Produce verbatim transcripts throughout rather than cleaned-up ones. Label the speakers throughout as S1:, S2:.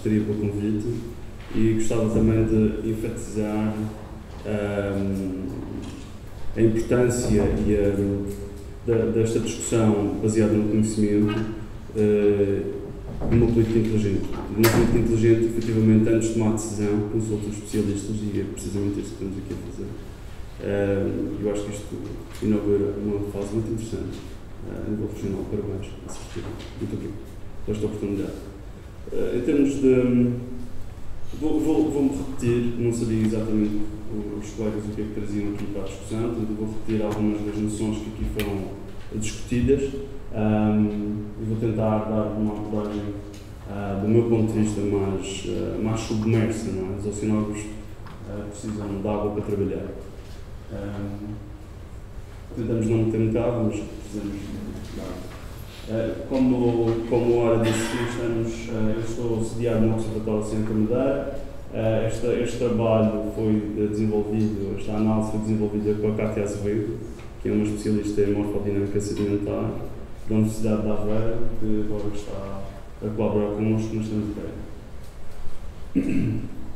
S1: secretaria pelo convite e gostava também de enfatizar um, a importância e a, da, desta discussão baseada no conhecimento uh, de uma política inteligente. De uma política inteligente, efetivamente, antes de tomar decisão, consulte os especialistas e é precisamente isto que estamos aqui a fazer. Uh, eu acho que isto inaugura uma fase muito interessante uh, a nível regional. Parabéns, muito obrigado por esta oportunidade. Uh, em termos de. Vou, vou, vou-me repetir, não sabia exatamente os colegas o que é que traziam aqui para a discussão, portanto vou repetir algumas das noções que aqui foram discutidas um, e vou tentar dar uma abordagem uh, do meu ponto de vista mais, uh, mais submersa, não é? Os oceanólogos uh, precisam de água para trabalhar. Um, tentamos não meter metade, mas precisamos de água. Uh, como, como hora disse, estamos, uh, eu estou sediado no Observatório Oceânico Madeira. Uh, este, este trabalho foi desenvolvido, esta análise foi desenvolvida com a Cátia Azevedo, que é uma especialista em morfodinâmica sedimentar da Universidade de Aveiro, que agora está a colaborar connosco nesta matéria.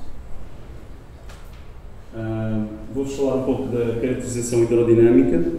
S1: Uh, Vou-vos falar um pouco da caracterização hidrodinâmica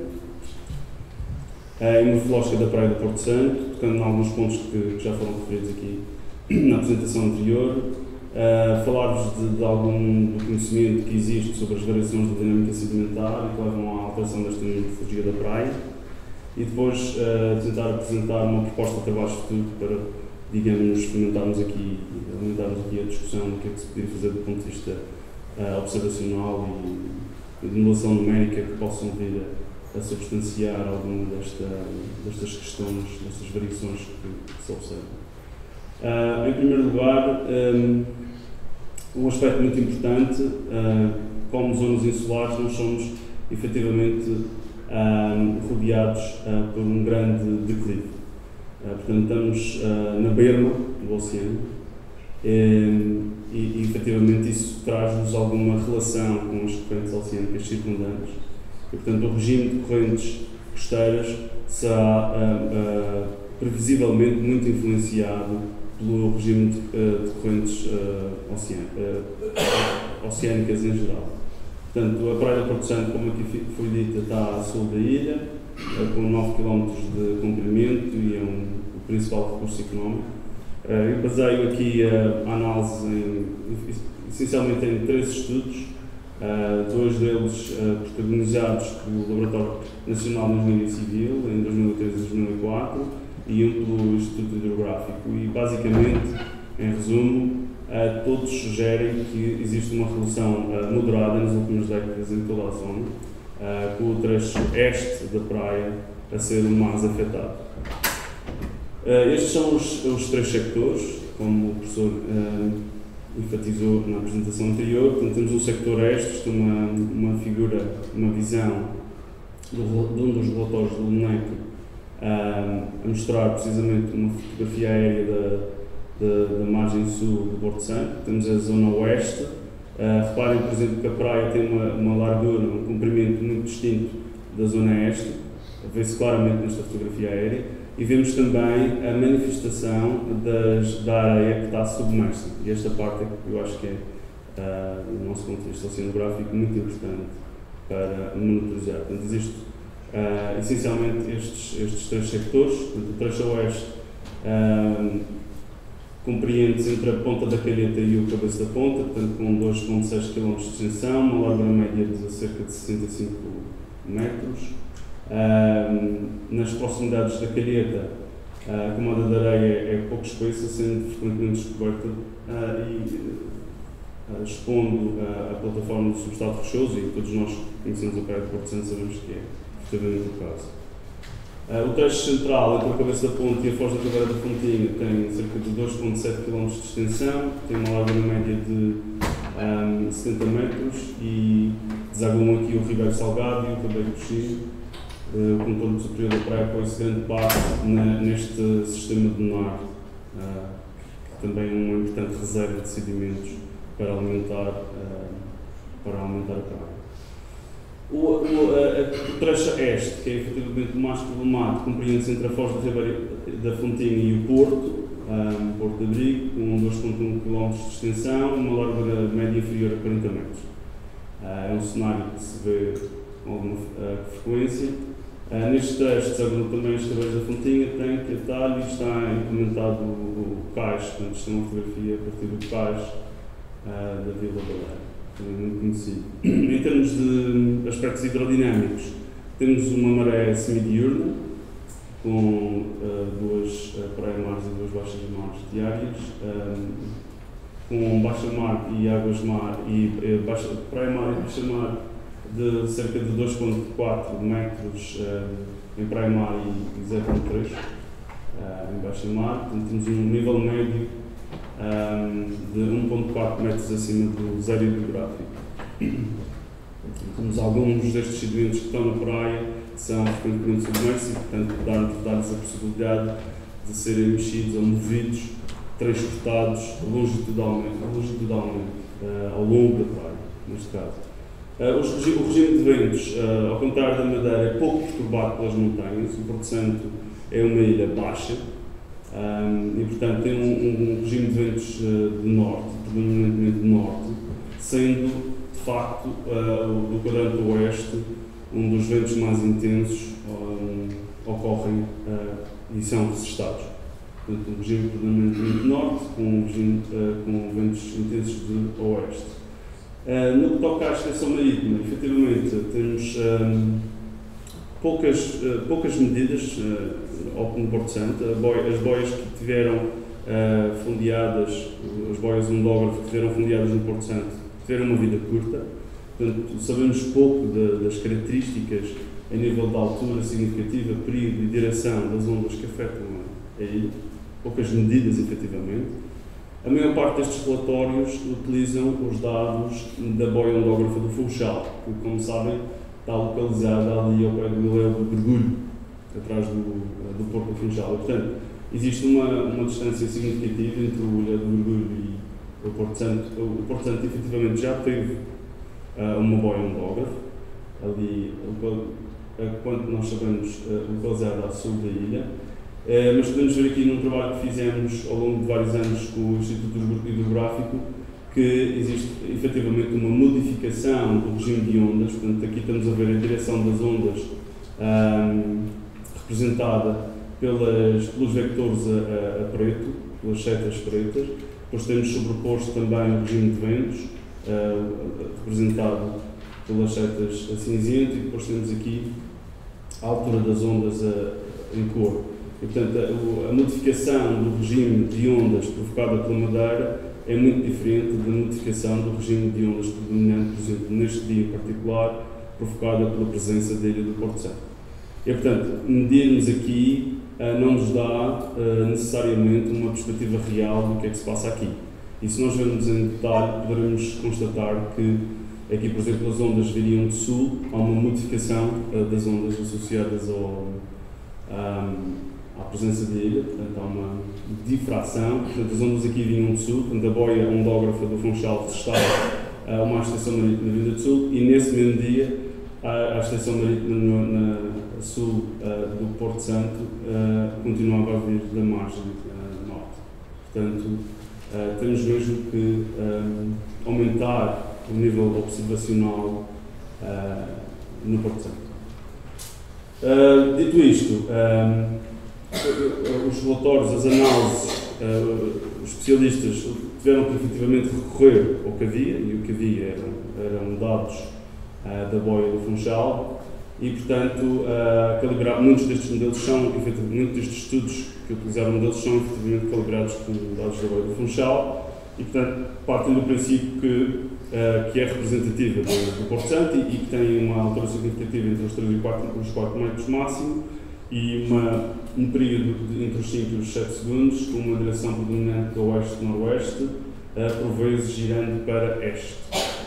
S1: e morfológica da Praia do Porto Santo, tocando em alguns pontos que, que já foram referidos aqui na apresentação anterior. Uh, Falar-vos de, de algum do conhecimento que existe sobre as variações da dinâmica sedimentar e que levam à alteração desta morfologia da praia. E depois uh, tentar apresentar uma proposta de trabalho futuro para, digamos, fomentarmos aqui, alimentarmos aqui a discussão do que é que se poderia fazer do ponto de vista uh, observacional e de modelação numérica que possam vir a, a substanciar alguma desta, destas questões, destas variações que, que se observam. Uh, em primeiro lugar, um, um aspecto muito importante, uh, como zonas insulares, nós somos efetivamente um, rodeados uh, por um grande declive. Uh, portanto, estamos uh, na berma do oceano um, e, e efetivamente isso traz-nos alguma relação com as correntes oceânicas circundantes. E, portanto, o regime de correntes costeiras será uh, uh, previsivelmente muito influenciado pelo regime de, uh, de correntes uh, ocean, uh, oceânicas em geral. Portanto, a Praia do Porto Santo, como aqui foi dita, está a sul da ilha, uh, com nove quilómetros de comprimento e é um, o principal recurso económico. Uh, eu baseio aqui a, a análise em, essencialmente em três estudos, uh, dois deles uh, protagonizados pelo Laboratório Nacional de Engenharia Civil em dois mil e treze e dois mil e quatro, e um pelo Instituto Hidrográfico. E, basicamente, em resumo, uh, todos sugerem que existe uma relação uh, moderada nas últimas décadas em toda a zona, uh, com o trecho este da praia a ser o mais afetado. Uh, estes são os, os três sectores, como o professor uh, enfatizou na apresentação anterior. Portanto, temos um sector este, uma, uma figura, uma visão do, de um dos relatórios do LUNEC, Uh, a mostrar precisamente uma fotografia aérea da, da, da margem sul do Porto Santo. Temos a zona oeste. Uh, reparem, por exemplo, que a praia tem uma, uma largura, um comprimento muito distinto da zona este, vê-se claramente nesta fotografia aérea, e vemos também a manifestação das, da areia que está submersa. E esta parte é que eu acho que é, uh, do nosso ponto de vista oceanográfico, muito importante para monitorizar. Portanto, existe Uh, essencialmente estes, estes três sectores. O trecho oeste uh, compreende-se entre a ponta da Calheta e o cabeço da ponta, portanto com dois vírgula seis quilómetros de extensão, uma largura média de cerca de sessenta e cinco metros. Uh, nas proximidades da Calheta, uh, a camada de areia é pouco espessa, sendo frequentemente descoberta uh, e uh, expondo uh, a plataforma do substrato rochoso, e todos nós conhecemos a Praia do Porto Santo, sabemos que é o caso. Uh, o trecho central, entre a cabeça da ponte e a foz da Caveira da Fontinha, tem cerca de dois vírgula sete quilómetros de extensão, tem uma largura média de um, setenta metros e desaguam aqui o Ribeiro Salgado e o Ribeiro Coxinho. Uh, o contorno superior da praia apoia-se grande parte na, neste sistema de dunar, uh, que também é uma importante reserva de sedimentos para alimentar, uh, para alimentar a praia. O, o, a, o trecho este, que é efetivamente o mais problemático, compreende-se entre a foz da Ribeira da Fontinha e o Porto, um, porto de abrigo, com dois vírgula um quilómetros de extensão, uma largura média inferior a quarenta metros. Uh, é um cenário que se vê com alguma uh, frequência. Uh, nestes textos, abram também os cabeiros da Fontinha, tem que atalho e está implementado o, o cais, portanto, isto é uma fotografia a partir do cais uh, da Vila Baleia, também muito conhecido. Em termos de aspectos hidrodinâmicos, temos uma maré semidiurna, com uh, duas uh, praia-mares e duas baixas-mares diárias, um, com baixa-mar e águas-mar e uh, baixa, praia-mar e baixa-mar de cerca de dois vírgula quatro metros uh, em praia-mar e zero vírgula três uh, em baixa-mar. Portanto, temos um nível médio um, de um vírgula quatro metros acima do zero hidrográfico. Temos alguns destes sedimentos que estão na praia que são frequentemente submersos e, portanto, dar-lhes a possibilidade de serem mexidos ou movidos, transportados longitudinalmente, longitudinalmente uh, ao longo da praia, neste caso. Uh, os, o regime de ventos, uh, ao contrário da Madeira, é pouco perturbado pelas montanhas. O Porto Santo é uma ilha baixa um, e, portanto, tem um, um regime de ventos uh, de norte, predominantemente de norte, sendo, de facto, uh, do quadrante oeste, um dos ventos mais intensos um, ocorrem uh, e são registados. Portanto, um regime predominantemente de norte, com, um regime, uh, com ventos intensos de oeste. Uh, no que toca à extensão marítima, efetivamente, temos um, poucas, uh, poucas medidas uh, no Porto Santo. Boia, as boias que tiveram uh, fundeadas, as boias ondógrafas que tiveram fundeadas no Porto Santo, tiveram uma vida curta. Portanto, sabemos pouco de, das características a nível de altura significativa, período e direção das ondas que afetam a ilha, poucas medidas, efetivamente. A maior parte destes relatórios utilizam os dados da boia ondógrafa do Funchal, que, como sabem, está localizada ali ao pé do Ilhéu do Bergulho, atrás do, do Porto do Funchal. E, portanto, existe uma, uma distância significativa entre o Ilhéu do Bergulho e o Porto Santo. O Porto Santo, efetivamente, já teve uh, uma boia ondógrafa, ali, quanto nós sabemos, uh, localizada a sul da ilha. Uh, mas podemos ver aqui num trabalho que fizemos ao longo de vários anos com o Instituto Hidrográfico que existe efetivamente uma modificação do regime de ondas. Portanto, aqui estamos a ver a direção das ondas um, representada pelas, pelos vectores a, a preto, pelas setas pretas. Depois temos sobreposto também o regime de ventos, uh, representado pelas setas a cinzento, e depois temos aqui a altura das ondas a, em cor. E, portanto, a, a modificação do regime de ondas provocada pela Madeira é muito diferente da modificação do regime de ondas predominante, por exemplo, neste dia em particular, provocada pela presença da ilha do Porto Santo. E, portanto, medirmos aqui uh, não nos dá uh, necessariamente uma perspectiva real do que é que se passa aqui. E se nós vermos em detalhe, poderemos constatar que aqui, por exemplo, as ondas viriam de sul, há uma modificação uh, das ondas associadas ao... Um, à presença da ilha, portanto há uma difração, portanto as ondas aqui vinham do sul, portanto a boia ondógrafa do Funchal estava a uma extensão marítima vinda do sul, e nesse mesmo dia a, a extensão marítima no, na sul uh, do Porto Santo uh, continuava a vir da margem uh, norte. Portanto, uh, temos mesmo que uh, aumentar o nível observacional uh, no Porto Santo. Uh, dito isto, um, os relatórios, as análises, uh, os especialistas tiveram que efetivamente recorrer ao que havia, e o que havia eram, eram dados uh, da boia do Funchal, e, portanto, uh, calibrar, muitos destes modelos são, muitos destes estudos que utilizaram modelos são efetivamente calibrados com dados da boia do Funchal, e, portanto, partem do princípio que, uh, que é representativa do, do Porto Santo e, e que tem uma altura significativa entre os três e os quatro metros máximo, e uma, um período de, entre os cinco e os sete segundos, com uma direção predominante do oeste-noroeste, uh, por vezes girando para este.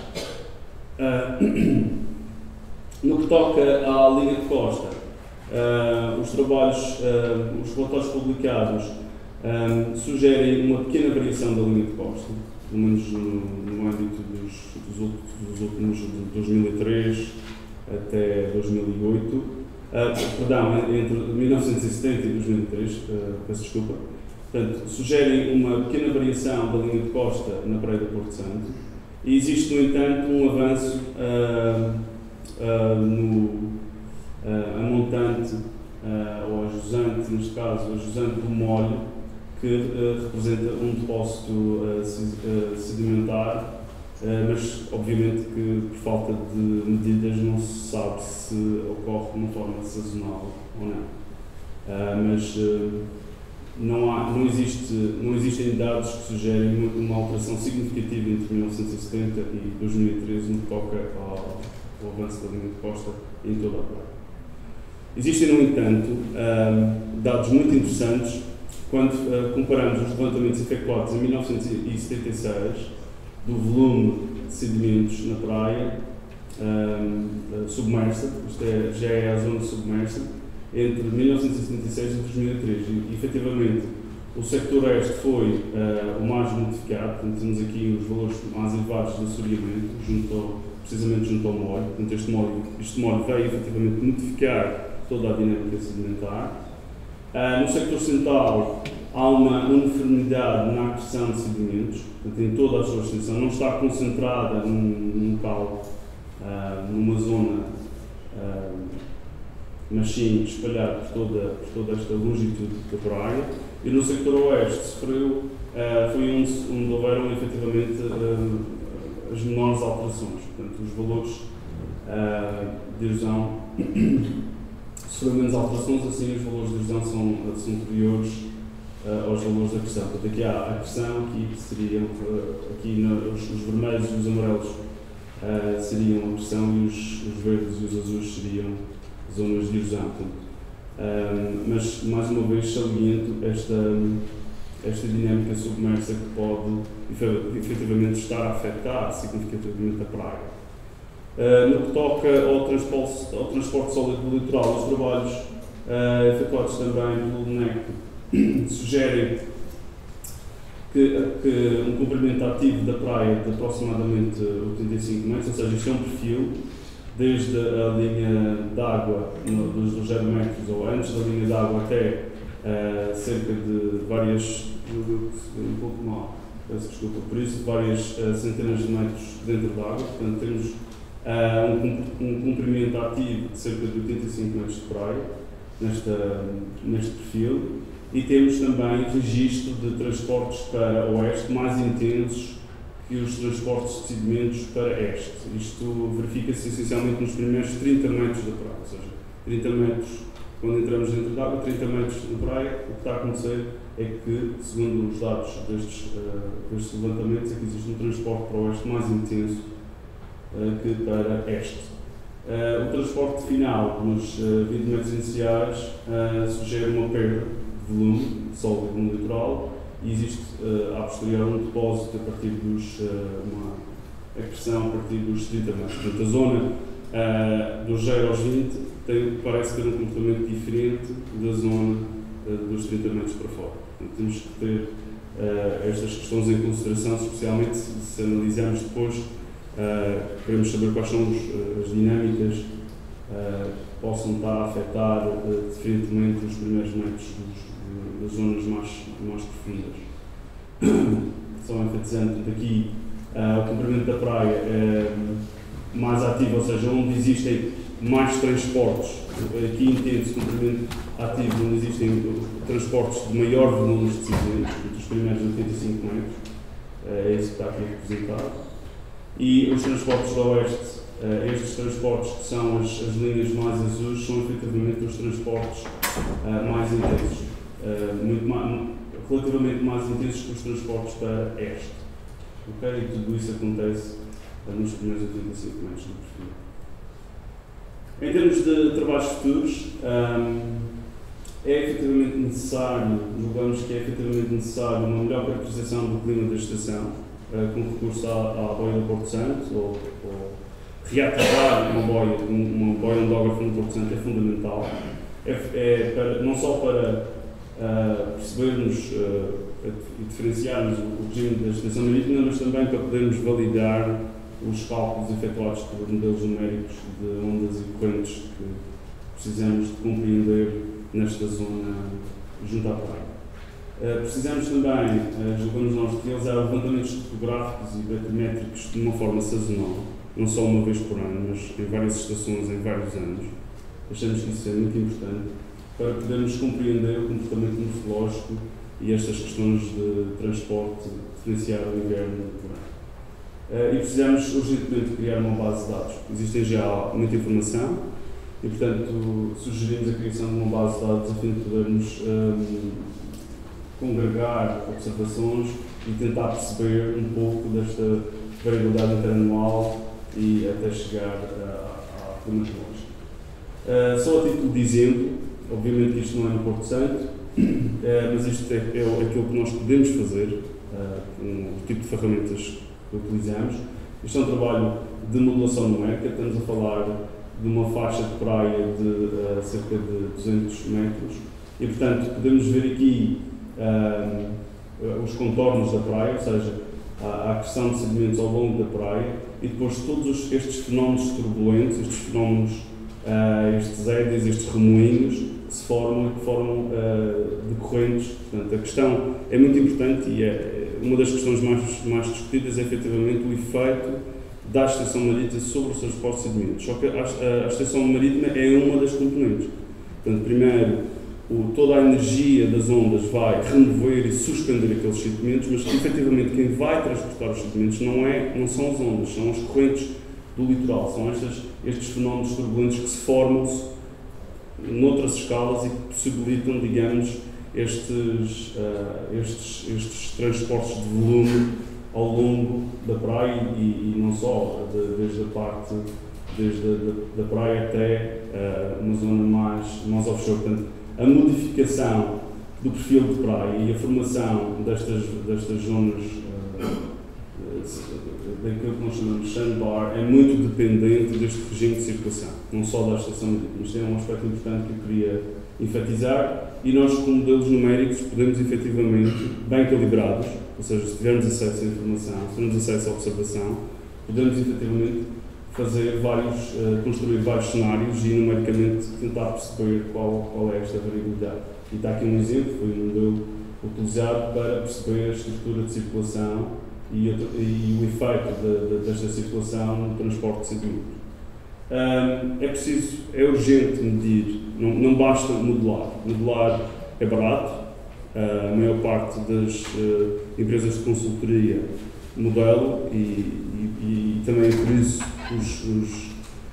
S1: Uh, no que toca à linha de costa, uh, os trabalhos, uh, os relatórios publicados um, sugerem uma pequena variação da linha de costa, pelo menos no, no âmbito dos, dos, dos últimos, de dois mil e três até dois mil e oito. Uh, perdão, entre mil novecentos e setenta e dois mil e três, uh, peço desculpa, Portanto, sugerem uma pequena variação da linha de costa na praia do Porto Santo e existe, no entanto, um avanço uh, uh, no, uh, a montante, uh, ou a jusante, neste caso, a jusante do molho, que uh, representa um depósito uh, sedimentar, uh, mas obviamente que por falta de medidas não se sabe se ocorre de uma forma sazonal ou não. Uh, mas uh, não, há, não, existe, não existem dados que sugerem uma, uma alteração significativa entre mil novecentos e setenta e dois mil e treze no que toca ao, ao avanço da linha de costa em toda a praia. Existem, no entanto, uh, dados muito interessantes quando uh, comparamos os levantamentos efetuados em mil novecentos e setenta e seis do volume de sedimentos na praia uh, submersa, isto é, já é a zona submersa, entre mil novecentos e setenta e seis e dois mil e três. E, efetivamente, o sector oeste foi uh, o mais modificado, portanto, temos aqui os valores mais elevados de assoreamento, junto ao, precisamente junto ao molho. Portanto, este molho, este molho veio efetivamente modificar toda a dinâmica sedimentar. Uh, no sector central há uma uniformidade na acreção de sedimentos, portanto, em toda a sua extensão, não está concentrada num, num local, uh, numa zona, uh, mas sim espalhado por toda, por toda esta longitude da praia. E no sector oeste sofreu, uh, foi onde, onde houveram efetivamente uh, as menores alterações, portanto, os valores uh, de erosão sofreram menos alterações, assim os valores de erosão são, são superiores uh, aos valores da acreção. Portanto, aqui há a acreção, aqui seriam, uh, aqui no, os, os vermelhos e os amarelos uh, seriam a acreção e os, os verdes e os azuis seriam zonas de erosão. Portanto, uh, mas, mais uma vez, saliento esta, esta dinâmica submersa que pode efetivamente estar a afetar significativamente a praia. Uh, no que toca ao transporte, ao transporte sólido do litoral, os trabalhos uh, efetuados também pelo N E C sugerem que, que um comprimento ativo da praia de aproximadamente oitenta e cinco metros, ou seja, isto é um perfil desde a linha d'água dos zero metros ou antes da linha d'água até uh, cerca de várias, um pouco mal, peço desculpa por isso, várias uh, centenas de metros dentro d'água. Portanto, temos Uh, um, um comprimento ativo de cerca de oitenta e cinco metros de praia nesta, neste perfil, e temos também registro de transportes para oeste mais intensos que os transportes de sedimentos para este. Isto verifica-se essencialmente nos primeiros trinta metros da praia, ou seja, trinta metros quando entramos dentro da água, trinta metros na praia. O que está a acontecer é que, segundo os dados destes, uh, destes levantamentos, é que existe um transporte para oeste mais intenso que para este. Uh, o transporte final nos uh, vinte metros iniciais uh, sugere uma perda de volume sólido no litoral e existe uh, a posterior um depósito a partir dos, uh, uma acreção a partir dos trinta metros. Portanto, a zona uh, dos zero aos vinte tem, parece ter um comportamento diferente da zona uh, dos trinta metros para fora. Portanto, temos que ter uh, estas questões em consideração, especialmente se, se analisarmos depois. Uh, queremos saber quais são os, uh, as dinâmicas uh, que possam estar a afetar uh, diferentemente os primeiros metros dos, das zonas mais, mais profundas. Só enfatizando aqui uh, o comprimento da praia é mais ativo, ou seja, onde existem mais transportes. Aqui entende-se comprimento ativo onde existem transportes de maior volume de sedimentos, os primeiros oitenta e cinco metros, uh, é isso que está aqui representado. E os transportes do oeste, uh, estes transportes que são as, as linhas mais azuis, são efetivamente os transportes uh, mais intensos, uh, muito mais, relativamente mais intensos que os transportes para este. Okay? E tudo isso acontece uh, nos primeiros oitenta e cinco metros do perfil. Em termos de trabalhos futuros, um, é efetivamente necessário, julgamos que é efetivamente necessário uma melhor caracterização do clima da estação, Uh, com recurso à, à boia do Porto Santo, ou, ou reativar uma boia, uma boia ondógrafa no Porto Santo é fundamental, é, é para, não só para uh, percebermos uh, e diferenciarmos o regime da extensão marítima, mas também para podermos validar os cálculos efetuados por modelos numéricos de ondas e correntes que precisamos de compreender nesta zona junto à praia. Uh, precisamos também, uh, julgamos nós, de realizar levantamentos topográficos e batimétricos de uma forma sazonal, não só uma vez por ano, mas em várias estações, em vários anos. Achamos que isso é muito importante para podermos compreender o comportamento morfológico e estas questões de transporte, diferenciar o inverno do verão. Uh, e precisamos urgentemente criar uma base de dados. Existem já muita informação e, portanto, sugerimos a criação de uma base de dados a fim de podermos um, congregar observações e tentar perceber um pouco desta variabilidade interanual e até chegar à climatológica. Uh, só a título de exemplo, obviamente que isto não é no Porto Santo, uh, mas isto é, é aquilo que nós podemos fazer uh, com o tipo de ferramentas que utilizamos. Isto é um trabalho de modulação numérica, estamos a falar de uma faixa de praia de uh, cerca de duzentos metros e, portanto, podemos ver aqui uh, os contornos da praia, ou seja, a acreção de sedimentos ao longo da praia e depois todos estes fenómenos turbulentos, estes fenómenos, uh, estes édios, estes remoinhos que se formam e que formam uh, decorrentes. Portanto, a questão é muito importante e é uma das questões mais, mais discutidas é efetivamente o efeito da extensão marítima sobre os transportes de sedimentos. Só que a, a, a extensão marítima é uma das componentes. Portanto, primeiro, o, toda a energia das ondas vai remover e suspender aqueles sedimentos, mas efetivamente quem vai transportar os sedimentos não, é, não são as ondas, são as correntes do litoral, são estas, estes fenómenos turbulentos que se formam-se noutras escalas e que possibilitam, digamos, estes, uh, estes, estes transportes de volume ao longo da praia e, e não só, de, desde a parte, desde a da, da praia até uh, uma zona mais, mais offshore. Portanto, a modificação do perfil de praia e a formação destas, destas zonas, uh, daquilo que nós chamamos de sandbar, é muito dependente deste regime de circulação, não só da estação marítima. Isto é um aspecto importante que eu queria enfatizar e nós, com modelos numéricos, podemos efetivamente, bem calibrados, ou seja, se tivermos acesso à informação, se tivermos acesso à observação, podemos efetivamente fazer vários, uh, construir vários cenários e numericamente tentar perceber qual, qual é esta variabilidade. E está aqui um exemplo, foi um modelo utilizado para perceber a estrutura de circulação e, e o efeito de, de, desta circulação no transporte de sedimentos. Um, é preciso, é urgente medir, não, não basta modelar. Modelar é barato, uh, a maior parte das uh, empresas de consultoria modelam e, e, e também é por isso os, os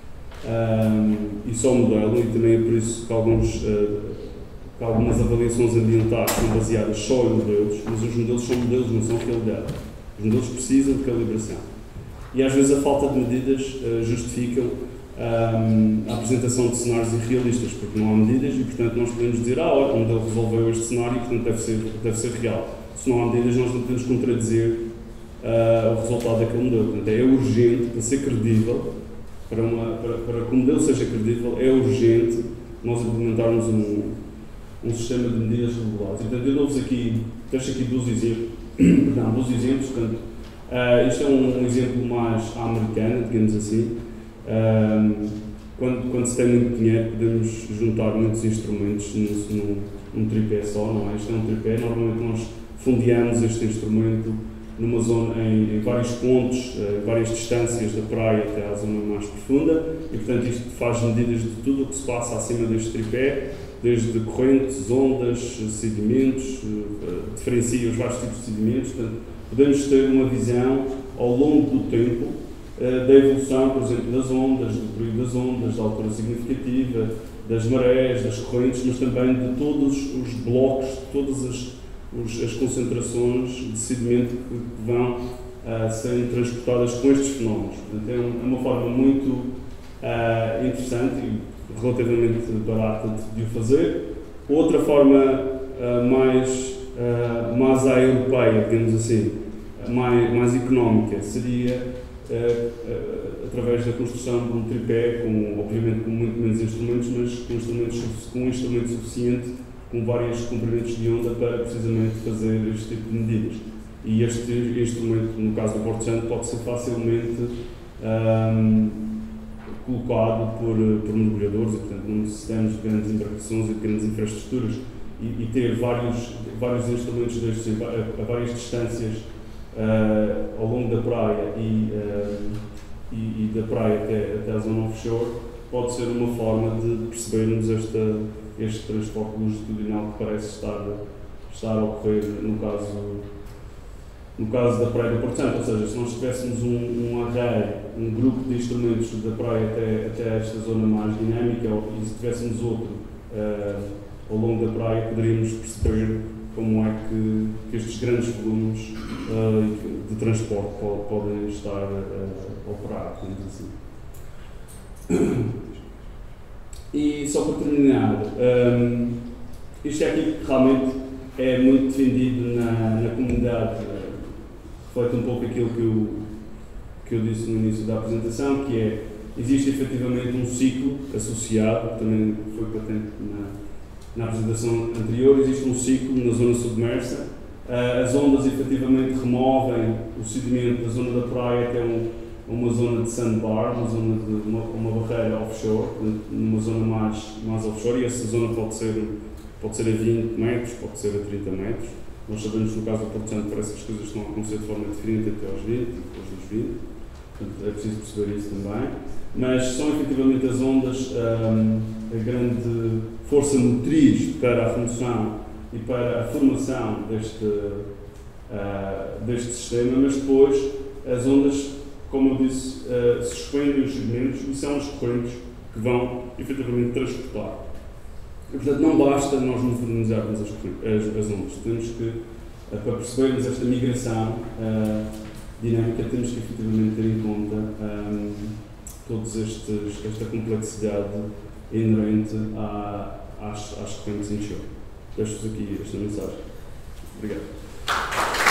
S1: um, e só modelam e também é por isso que, alguns, uh, que algumas avaliações ambientais são baseadas só em modelos, mas os modelos são modelos, não são realidade. Os modelos precisam de calibração. E às vezes a falta de medidas uh, justificam um, a apresentação de cenários irrealistas, porque não há medidas e, portanto, nós podemos dizer ah, olha, o modelo resolveu este cenário e, portanto, deve ser, deve ser real. Se não há medidas, nós não podemos contradizer uh, o resultado daquele modelo. Portanto, é urgente, para ser credível, para, uma, para, para que o modelo seja credível, é urgente nós implementarmos um, um sistema de medidas regulares. Portanto, eu dou-vos aqui, deixo aqui dois exemplos, perdão, dois exemplos. Portanto, uh, isto é um, um exemplo mais à americana, digamos assim. Um, quando, quando se tem muito dinheiro, podemos juntar muitos instrumentos num, num, num tripé só, não é? Isto é um tripé, normalmente nós fundeamos este instrumento numa zona, em, em vários pontos, em várias distâncias da praia até à zona mais profunda e, portanto, isto faz medidas de tudo o que se passa acima deste tripé, desde correntes, ondas, sedimentos, diferencia os vários tipos de sedimentos. Portanto, podemos ter uma visão ao longo do tempo da evolução, por exemplo, das ondas, do período das ondas, da altura significativa, das marés, das correntes, mas também de todos os blocos, de todas as, os, as concentrações de sedimento que, que vão uh, serem transportadas com estes fenómenos. Portanto, é, um, é uma forma muito uh, interessante e relativamente barata de, de o fazer. Outra forma uh, mais, uh, mais à europeia, digamos assim, mais, mais económica, seria Uh, uh, através da construção de um tripé, com, obviamente com muito menos instrumentos, mas com, instrumentos, com um instrumento suficiente, com vários comprimentos de onda para precisamente fazer este tipo de medidas. E este instrumento, no caso do Porto Santo, pode ser facilmente um, colocado por, por mergulhadores e, portanto, não necessitamos de grandes embarcações e de grandes infraestruturas e, e ter vários, vários instrumentos destes a, a várias distâncias uh, ao longo da praia e, uh, e, e da praia até, até a zona offshore pode ser uma forma de percebermos esta, este transporte longitudinal que parece estar, estar a ocorrer no caso, no caso da praia do Porto Santo. Ou seja, se nós tivéssemos um, um array, um grupo de instrumentos da praia até, até esta zona mais dinâmica, e se tivéssemos outro uh, ao longo da praia, poderíamos perceber como é que, que estes grandes volumes uh, de transporte po podem estar uh, operados, digamos assim. E só para terminar, um, isto é aquilo que realmente é muito defendido na, na comunidade, uh, reflete um pouco aquilo que eu, que eu disse no início da apresentação, que é, existe efetivamente um ciclo associado, também foi patente na, na apresentação anterior, existe um ciclo na zona submersa, uh, as ondas efetivamente removem o sedimento da zona da praia até um uma zona de sandbar, uma zona de uma, uma barreira offshore, numa zona mais, mais offshore, e essa zona pode ser, pode ser a vinte metros, pode ser a trinta metros. Nós sabemos que no caso do Porto Santo parece que as coisas estão a acontecer de forma diferente até aos vinte, depois dos vinte, portanto é preciso perceber isso também. Mas são efetivamente as ondas um, a grande força motriz para a remoção e para a formação deste, uh, deste sistema, mas depois as ondas, como eu disse, uh, se expõem os segmentos e são as correntes que vão, efetivamente, transportar. E, portanto, não basta nós modernizarmos as, as, as ondas. Temos que, uh, para percebermos esta migração uh, dinâmica, temos que, efetivamente, ter em conta um, toda esta complexidade inerente à, às, às correntes em show. Deixo-vos aqui esta mensagem. Obrigado.